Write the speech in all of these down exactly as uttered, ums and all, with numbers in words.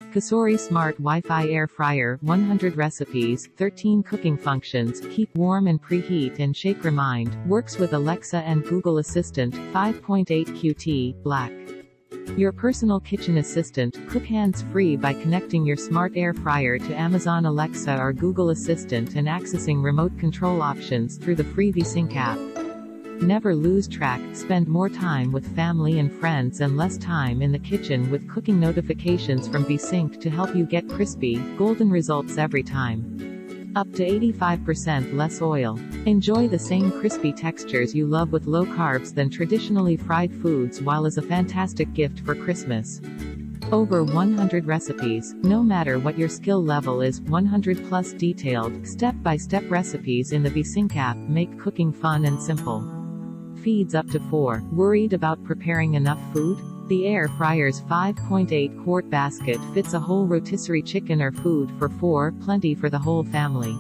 Cosori Smart Wi-Fi Air Fryer, one hundred recipes, thirteen cooking functions, keep warm and preheat and shake remind, works with Alexa and Google Assistant, five point eight Q T, black. Your personal kitchen assistant, cook hands-free by connecting your smart air fryer to Amazon Alexa or Google Assistant and accessing remote control options through the free VSync app. Never lose track, spend more time with family and friends and less time in the kitchen with cooking notifications from VSync to help you get crispy, golden results every time. Up to eighty-five percent less oil. Enjoy the same crispy textures you love with low carbs than traditionally fried foods while is a fantastic gift for Christmas. Over one hundred recipes, no matter what your skill level is, one hundred plus detailed, step-by-step recipes in the VSync app make cooking fun and simple. Feeds up to four. Worried about preparing enough food? The air fryer's five point eight quart basket fits a whole rotisserie chicken or food for four, plenty for the whole family.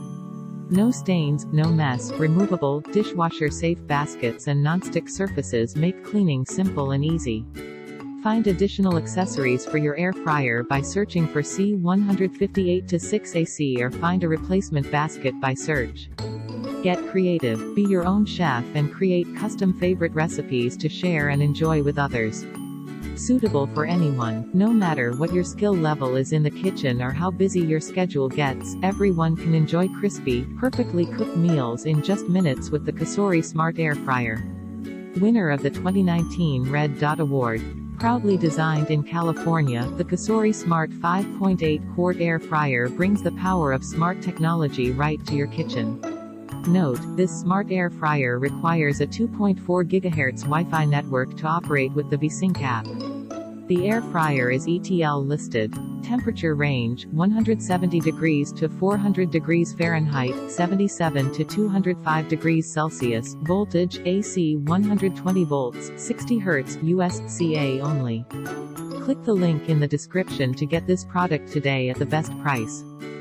No stains, no mess, removable, dishwasher-safe baskets and non-stick surfaces make cleaning simple and easy. Find additional accessories for your air fryer by searching for C one fifty-eight to six A C or find a replacement basket by search. Get creative, be your own chef and create custom favorite recipes to share and enjoy with others. Suitable for anyone, no matter what your skill level is in the kitchen or how busy your schedule gets, everyone can enjoy crispy, perfectly cooked meals in just minutes with the Cosori Smart Air Fryer. Winner of the twenty nineteen Red Dot Award. Proudly designed in California, the Cosori Smart five point eight quart air fryer brings the power of smart technology right to your kitchen. Note, this smart air fryer requires a two point four gigahertz Wi-Fi network to operate with the VSync app. The air fryer is E T L listed. Temperature range, one hundred seventy degrees to four hundred degrees Fahrenheit, seventy-seven to two hundred five degrees Celsius. Voltage, A C one hundred twenty volts, sixty hertz, U S C A only. Click the link in the description to get this product today at the best price.